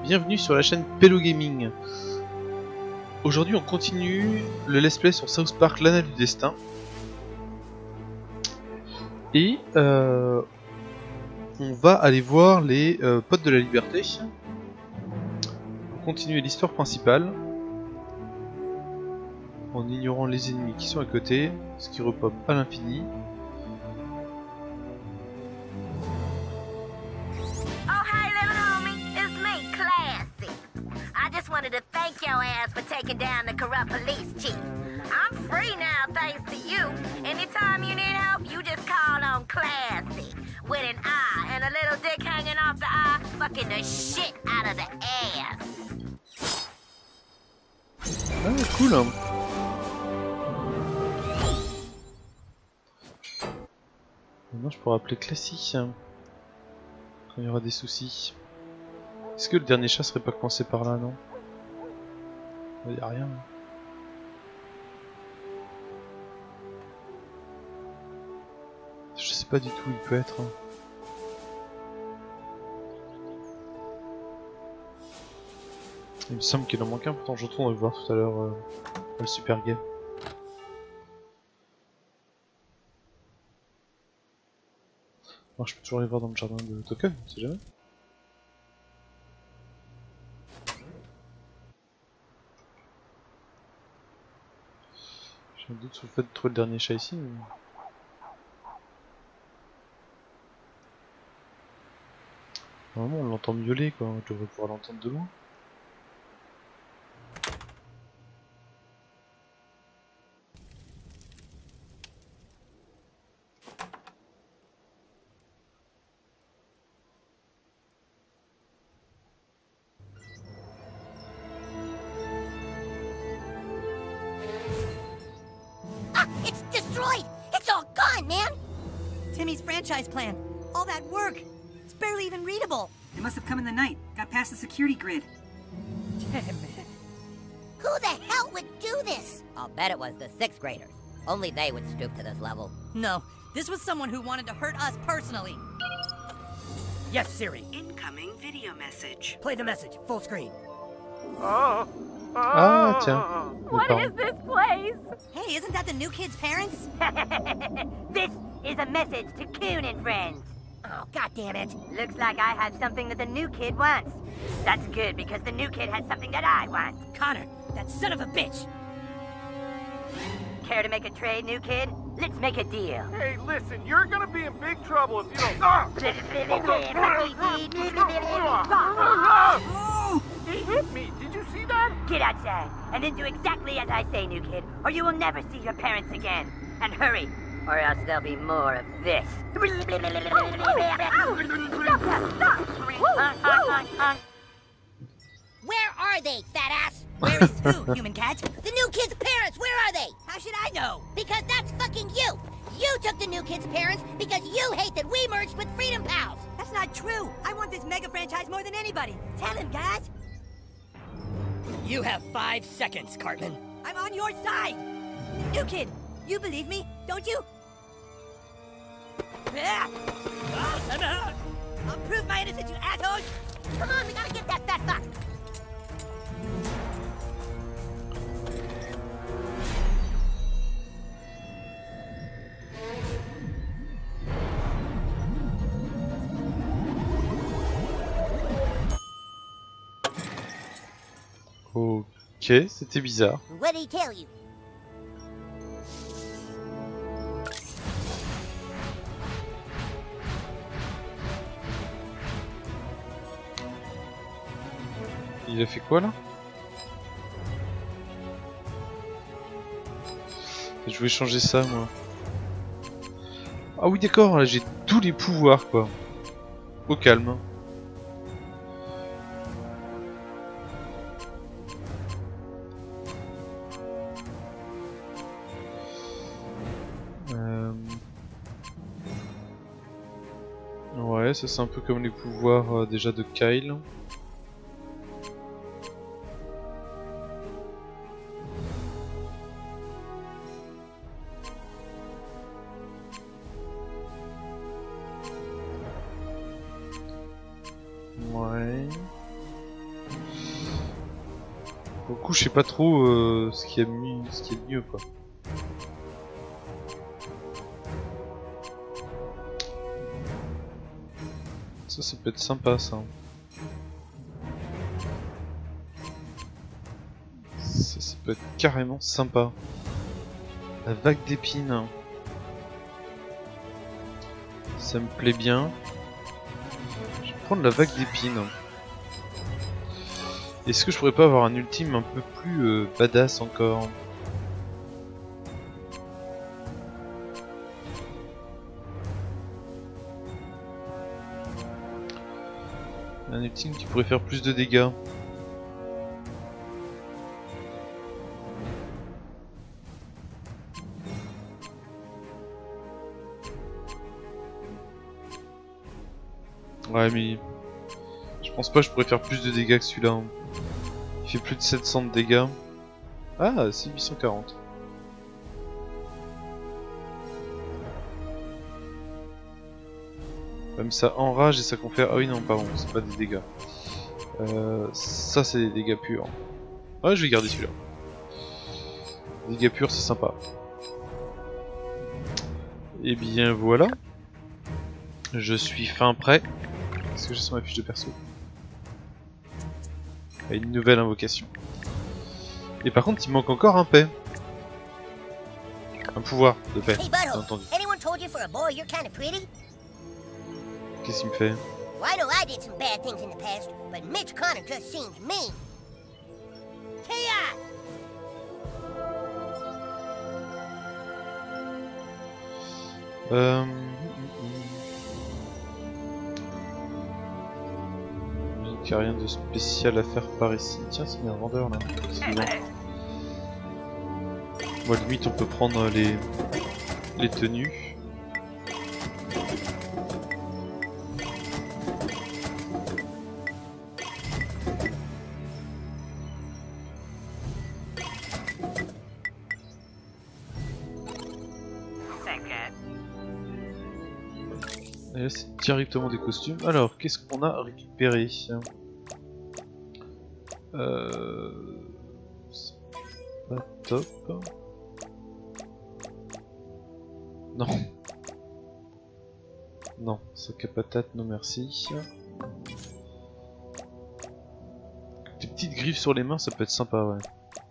bienvenue sur la chaîne Pello Gaming. Aujourd'hui on continue le let's play sur South Park l'Anneau du Destin. Et on va aller voir les potes de la liberté pour continuer l'histoire principale en ignorant les ennemis qui sont à côté, ce qui repop à l'infini. Wanted to thank your ass for taking down the corrupt police chief. I'm free now thanks to you. Anytime you need help, you just call on Classy. With an eye and a little dick hanging off the eye, fucking the shit out of the ass. Ah, cool hein. Maintenant je pourrais appeler Classy hein, quand il y aura des soucis. Est-ce que le dernier chat serait pas commencé par là, non? Il y a rien. Je sais pas du tout où il peut être. Il me semble qu'il en manque un, pourtant je retourne le voir tout à l'heure le super game. Alors je peux toujours aller voir dans le jardin de token, on sait jamais. J'ai un doute sur le fait de trouver le dernier chat ici. Mais... normalement on l'entend miauler quoi, je devrais pouvoir l'entendre de loin. It's destroyed! It's all gone, man! Timmy's franchise plan. All that work. It's barely even readable. It must have come in the night. Got past the security grid. Damn it. Who the hell would do this? I'll bet it was the 6th graders. Only they would stoop to this level. No, this was someone who wanted to hurt us personally. Yes, Siri. Incoming video message. Play the message, full screen. Ah tiens. What is this place? Hey, isn't that the new kid's parents? This is a message to Coon and friends. Oh, god damn it. Looks like I have something that the new kid wants. That's good, because the new kid has something that I want. Connor, that son of a bitch. Care to make a trade, new kid? Let's make a deal. Hey, listen, you're gonna be in big trouble if you don't... Ah! He hit me, did you see that? Get outside, and then do exactly as I say, new kid, or you will never see your parents again. And hurry, or else there'll be more of this. Where are they, fat ass? Where is who, human cat? The new kid's parents, where are they? How should I know? Because that's fucking you! You took the new kid's parents because you hate that we merged with Freedom Pals! That's not true. I want this mega franchise more than anybody. Tell him, guys. You have 5 seconds, Cartman. I'm on your side. New kid, you believe me, don't you? I'll prove my innocence, you assholes. Come on, we gotta get that fat fuck. Ok, c'était bizarre. What'd he tell you? Il a fait quoi là? Je voulais changer ça moi. Ah oui d'accord, là j'ai tous les pouvoirs quoi. Au calme. Ouais, ça c'est un peu comme les pouvoirs déjà de Kyle. Ouais. coup, je sais pas trop ce qu'il y a de mieux, quoi. Ça peut être sympa, ça. Ça peut être carrément sympa. La vague d'épines. Ça me plaît bien. Je vais prendre la vague d'épines. Est-ce que je pourrais pas avoir un ultime un peu plus badass encore? Un ultime qui pourrait faire plus de dégâts. Ouais, mais je pense pas que je pourrais faire plus de dégâts que celui-là. Hein. Il fait plus de 700 de dégâts. Ah, c'est 840. Même ça enrage et ça confère. Ah oui, non, pardon, c'est pas des dégâts. Ça, c'est des dégâts purs. Ouais, je vais garder celui-là. Dégâts purs, c'est sympa. Et bien voilà. Je suis fin prêt. Qu'est-ce que j'ai sur ma fiche de perso? Une nouvelle invocation. Et par contre, il manque encore un paix. Un pouvoir de paix, Hey, bien Butthole, entendu. anyone told you for a boy you're kind of pretty? Qu'est-ce qu'il me fait? Well, I know I did some bad things in the past, but Mitch Connor just seems mean. Chaos! Il n'y a rien de spécial à faire par ici. Tiens, c'est un vendeur là. Bon, limite, on peut prendre les tenues. Et là, c'est directement des costumes. Alors, qu'est-ce qu'on a récupéré? C'est pas top. Non. Non, sac à patate, non merci. Des petites griffes sur les mains, ça peut être sympa, ouais.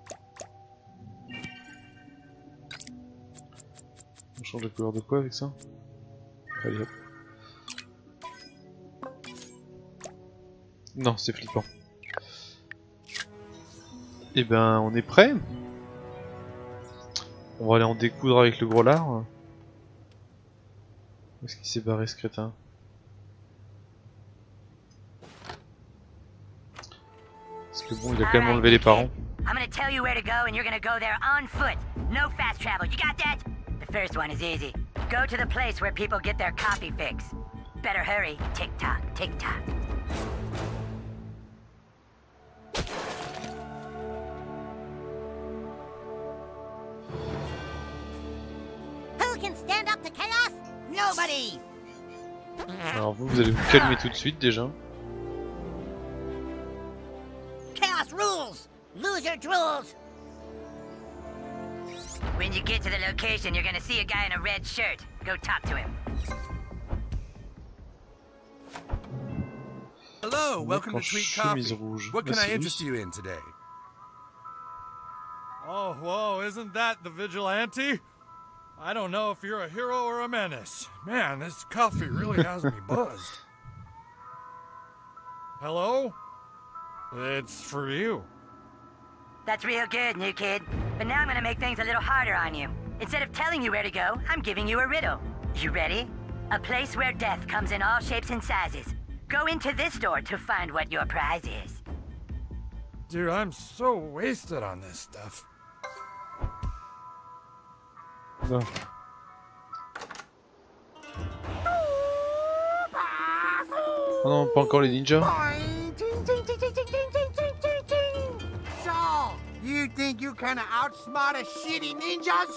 On change la couleur de quoi avec ça? Allez hop. Non, c'est flippant. Et ben, on est prêt. On va aller en découdre avec le gros lard. Où est-ce qu'il s'est barré ce crétin? Parce que bon, il a quand même enlevé les parents. I'm gonna tell you where to go and you're gonna go there on foot. No fast travel. You got that? The first one is easy. Go to the place where people get their coffee fix. Better hurry. Tick tock, tick tock. Who can stand up to chaos? Nobody! Alors vous allez vous calmer tout de suite déjà. Chaos rules! Loser drools! When you get to the location, you're gonna see a guy in a red shirt. Go talk to him. Hello, welcome to Tweet Coffee. Rouge. What can I interest you in today? Oh, whoa, isn't that the vigilante? I don't know if you're a hero or a menace. Man, this coffee really has me buzzed. Hello? It's for you. That's real good, new kid. But now I'm gonna make things a little harder on you. Instead of telling you where to go, I'm giving you a riddle. You ready? A place where death comes in all shapes and sizes. Go into this door to find what your prize is. Dude, I'm so wasted on this stuff. Non. Oh non, pas encore les ninjas. So, you think you kinda outsmart a shitty ninjas?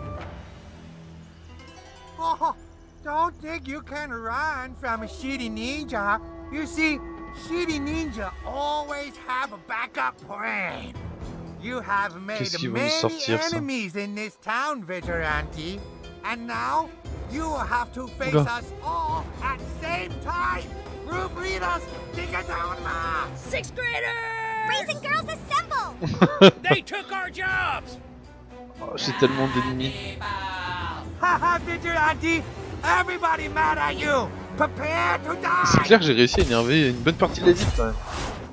Oh, don't think you can run from a shitty ninja. You see, shitty ninja always have a backup plan. You have made Qu'est-ce qu'ils vont nous many sortir, ça? enemies in this town, Vigilante. And now, you will have to face Oula. us all at the same time. Group leaders, Tigatonma! Sixth graders! Boys and girls assemble! They took our jobs! Oh, j'ai tellement d'ennemis. Haha, Vigilante! Everybody mad at you! Prepare to C'est die! clair que j'ai réussi à énerver une bonne partie de la ville quand même.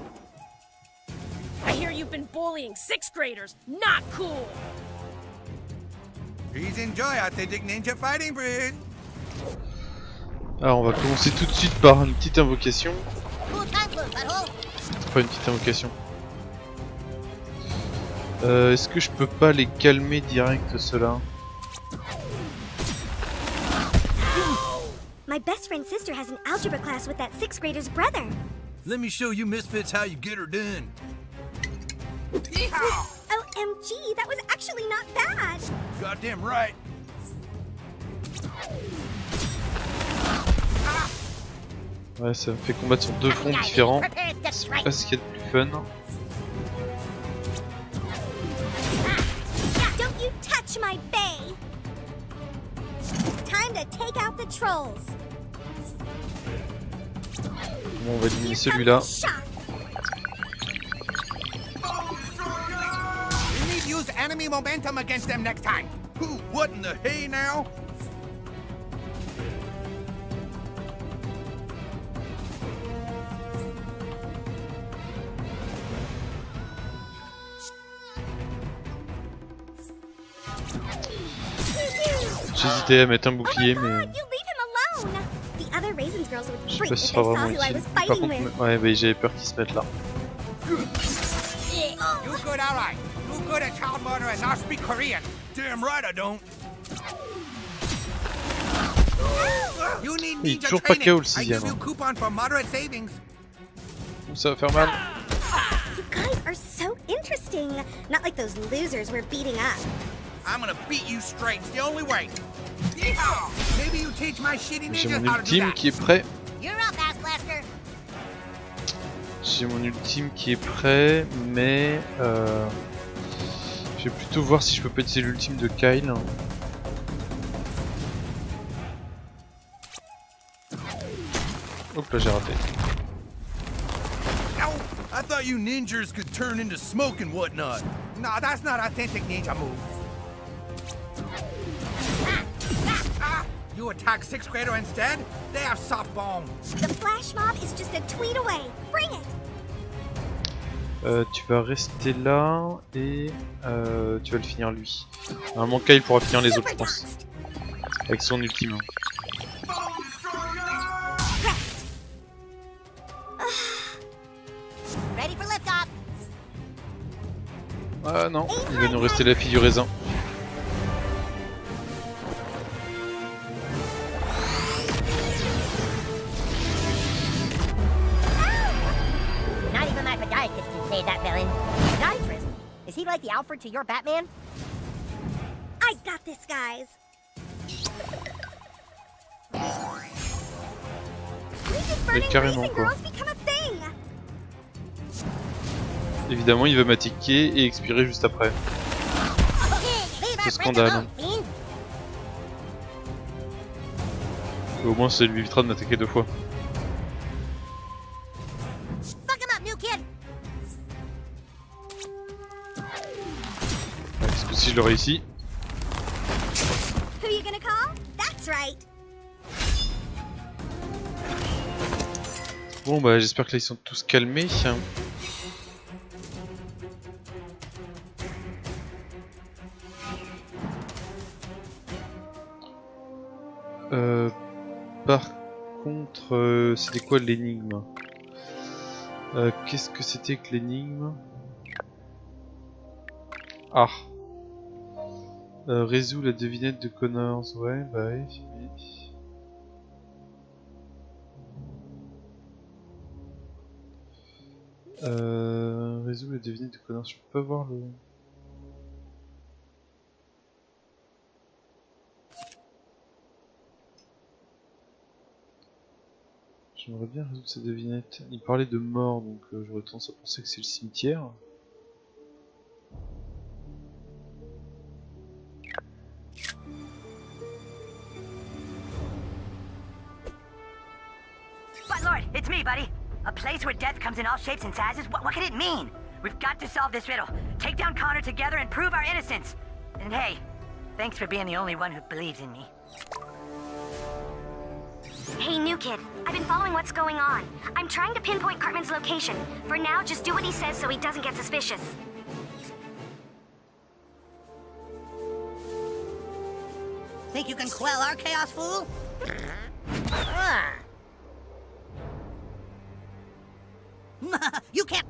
I hear you've been bullying sixth graders. Not cool! Please enjoy authentic ninja fighting bridge. Alors on va commencer tout de suite par une petite invocation. Cool time clue, butthole. Pas une petite invocation. Est-ce que je peux pas les calmer direct ceux-là? My best friend's sister has an algebra class with that sixth grader's brother. Let me show you misfits how you get her done. OMG, that was actually not bad. Goddamn right. Ouais, ça me fait combattre sur deux fronts différents. C'est pas ce qu'il y a de plus fun. Don't you touch my bay. Time to take out the trolls. Bon, on va éliminer celui-là. We need to use enemy momentum against them next time. Who? What in the hay now? J'hésitais à mettre un bouclier, mais You leave him alone. The other Raisins girls would je sais freak pas if si they ce sera saw vraiment who I utile. was Par fighting contre, with. ouais, bah, j'avais peur qu'ils se mettent là. You good, alright. You good at child murder and not speak Korean. Damn right I don't. You need Il est ninja toujours pas training. KO le I sixième. give you coupon for moderate savings. Ça va faire mal. You guys are so interesting. Not like those losers we're beating up. I'm gonna beat you straight. It's the only way. Yeehaw! Maybe you teach my shitty J'ai ninjas mon how to do ultime that. qui est prêt. You're up, Ass Blaster. J'ai mon ultime qui est prêt, mais je vais plutôt voir si je peux péter l'ultime de Kyle. Hop là, j'ai raté. Ow! I thought you ninjas could turn into smoke and whatnot. No, that's not authentic ninja move. You attack sixth grader instead? They have soft bones. The flash mob is just a tweet away. Bring it. Tu vas rester là et tu vas le finir lui. Normalement Kyle pourra finir les autres, je pense. Avec son ultime. Ready for liftoff. Ah non, il va nous rester la fille du raisin. Not even my podiatrist can save that villain. Podiatrist? Is he like the Alfred to your Batman? I got this, guys. Mais carrément quoi. Become a thing. Évidemment, il va m'attaquer et expirer juste après. C'est scandale. Au moins, ça lui évitera de m'attaquer deux fois. Fuck him up, new kid. Est-ce que si je le réussis? Who you gonna call? That's right. Bon bah j'espère que là ils sont tous calmés. Par contre, c'était quoi l'énigme? Qu'est-ce que c'était que l'énigme? Ah, résout la devinette de Connors. Ouais, bah ouais. Résout la devinette de Connors. Je peux pas voir le. J'aimerais bien résoudre cette devinette. Il parlait de mort, donc j'aurais tendance à penser que c'est le cimetière. It's me, buddy. A place where death comes in all shapes and sizes? What could it mean? We've got to solve this riddle. Take down Connor together and prove our innocence. And hey, thanks for being the only one who believes in me. Hey, new kid. I've been following what's going on. I'm trying to pinpoint Cartman's location. For now, just do what he says so he doesn't get suspicious. Think you can quell our chaos, fool? You can't.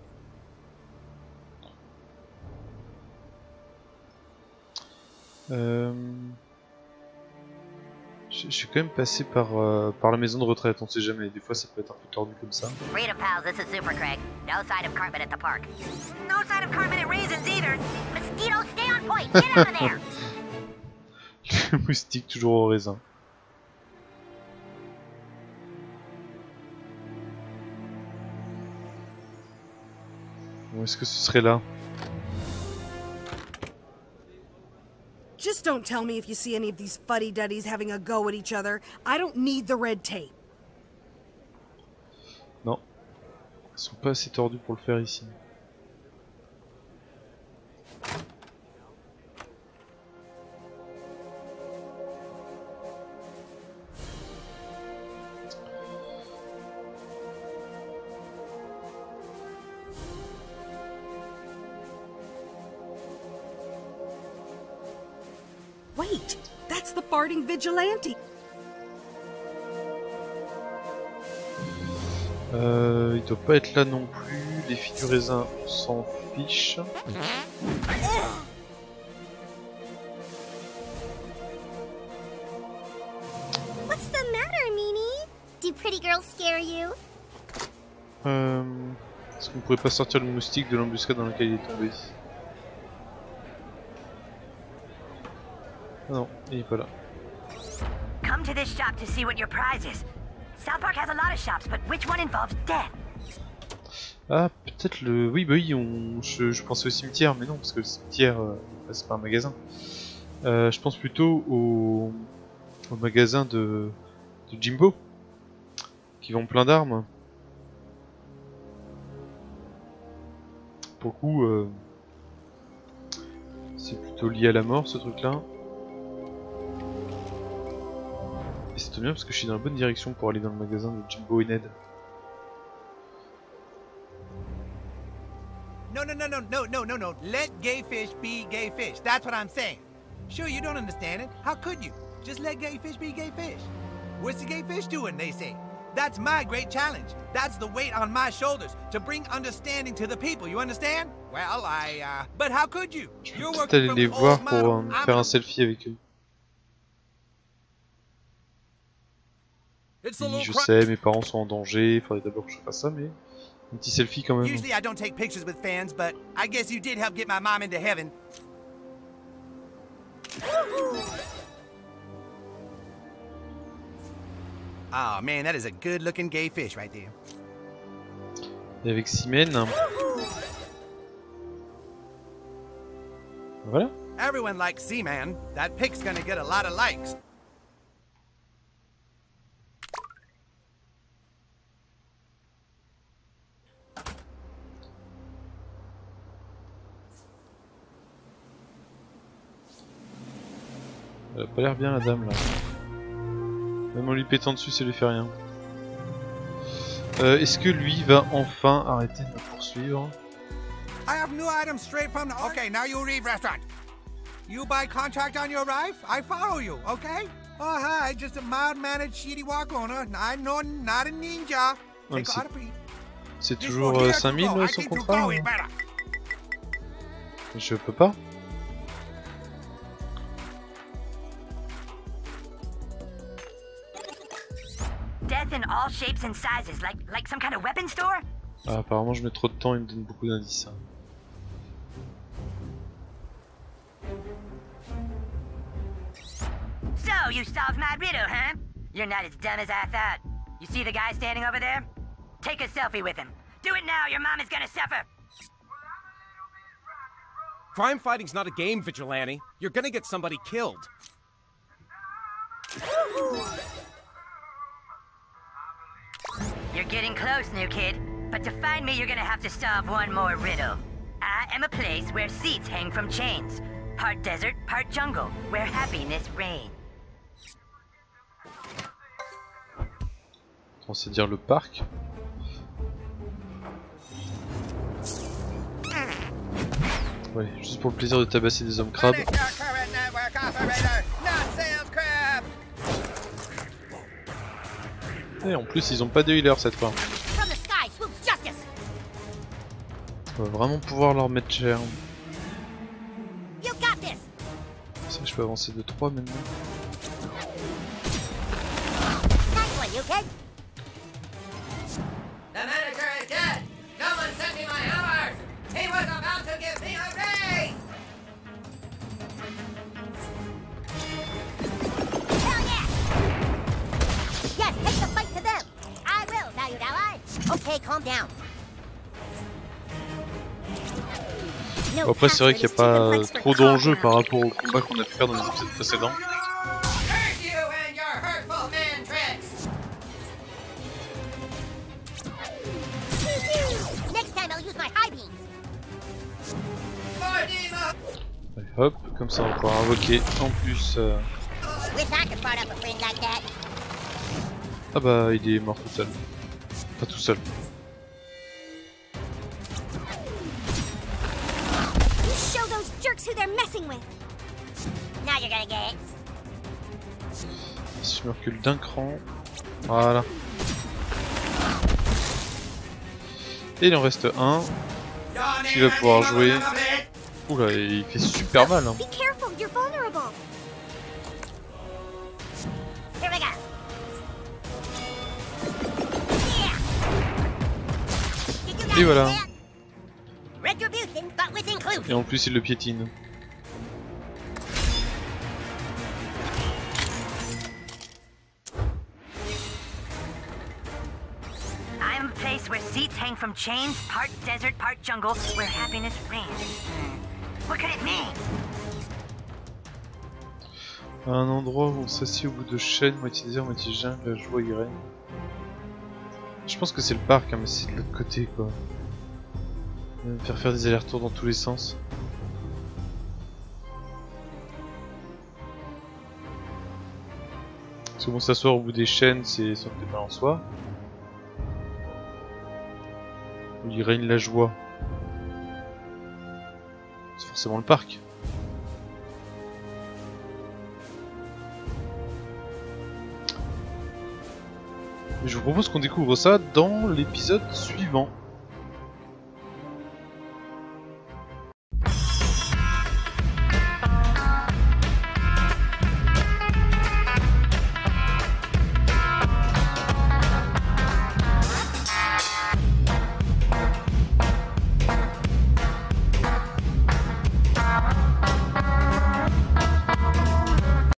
Je suis quand même passé par la maison de retraite, on sait jamais, des fois ça peut être un peu tordu comme ça. Rita pals, this is Super Craig. No sign of Cartman at the park. No sign of Cartman at Raisins either. Mosquito, stay on point. Get out of there. Le moustique toujours au raisin. Bon, est-ce que ce serait là? Just don't tell me if you see any of these fuddy-duddies having a go at each other. I don't need the red tape. Non. Ils sont pas assez tordus pour le faire ici. Wait, that's the farting vigilante. Il doit pas être là non plus. Les filles du raisin s'en fichent. What's the matter, Mimi? Do pretty girls scare you? Est-ce qu'on pourrait pas sortir le moustique de l'embuscade dans laquelle il est tombé? Non, il est pas là. Come to this shop to see what your prize is. South Park has a lot of shops, but which one involves death? Ah, peut-être le... Oui, bah oui, je pensais au cimetière, mais non, parce que le cimetière, c'est pas un magasin. Je pense plutôt au magasin de Jimbo, qui vend plein d'armes. Pour le coup, c'est plutôt lié à la mort, ce truc-là. Et c'est bien parce que je suis dans la bonne direction pour aller dans le magasin de Jimbo et Ned. No. Let gay fish be gay fish. That's what I'm saying. Sure, you don't understand it. How could you? Just let gay fish be gay fish. What's the gay fish doing, they say? That's my great challenge. That's the weight on my shoulders to bring understanding to the people. You understand? Well, but how could you? You're working from the old model. Faire un selfie avec eux. Oui, je sais, mes parents sont en danger, il faudrait d'abord que je fasse ça, mais un petit selfie quand même. Usually I don't take pictures with fans, but I guess you did help get my mom into heaven. Oh man, that is a good-looking gay fish right there. Et avec Simen. Voilà. Everyone likes Seaman. That pic's gonna get a lot of likes. Elle a pas l'air bien la dame là. Même en lui pétant dessus, ça lui fait rien. Est-ce que lui va enfin arrêter de me poursuivre? I have new items straight from the... Okay, now you leave restaurant. You buy contract on your wife, I follow you, okay? Oh hi, just a mild-mannered shitty walk owner. I know, not a ninja. Ouais, c'est toujours 5000 son contrat? Je peux pas. Death in all shapes and sizes, like some kind of weapon store? Ah, apparemment je mets trop de temps, il me donne beaucoup d'indices. So, you solved my riddle, huh? You're not as dumb as I thought. You see the guy standing over there? Take a selfie with him. Do it now, your mom is gonna suffer. Crime fighting's not a game, Vigilante. You're gonna get somebody killed. You're getting close, new kid. But to find me, you're gonna have to solve one more riddle. I am a place where seats hang from chains. Part desert, part jungle, where happiness reigns. On sait dire le parc. Ouais, juste pour le plaisir de tabasser des hommes crabes. Et en plus, ils ont pas de healer cette fois. On va vraiment pouvoir leur mettre cher. Ça, je peux avancer de 3 maintenant. The manager is dead! No one sent me my hours! He was about to give me a raise! Hell yeah! Yes, take the fight to them! I will, valued ally! Okay, calm down. Bon, après, c'est vrai qu'il n'y a pas trop d'enjeux par rapport au combat qu'on a pu faire dans les épisodes précédents. Curse you and your hurtful man tricks! Next time I'll use my high beams. Allez, hop, comme ça on va pouvoir invoquer en plus. Wish I could part up a friend like that. Ah bah, il est mort tout seul. Pas tout seul. Show those jerks who they're messing with. Now you're gonna get it. Si je me recule d'un cran. Voilà. Et il en reste un qui va pouvoir jouer. Oula, il fait super mal. Hein. Be careful, you're vulnerable. Here we go. Et voilà. Retribution, but with inclusion. Et en plus il le piétine. I'm a place where seats hang from chains, part desert, part jungle, where happiness reigns. What could it mean? Un endroit où on s'assied au bout de chaînes, moitié désert, moitié jungle, la joie y règne. Je pense que c'est le parc, hein, mais c'est de l'autre côté quoi. Il va me faire des allers-retours dans tous les sens. Parce que bon, s'asseoir au bout des chaînes, c'est ça fait mal en soi. Où il règne la joie. C'est forcément le parc. Je vous propose qu'on découvre ça dans l'épisode suivant.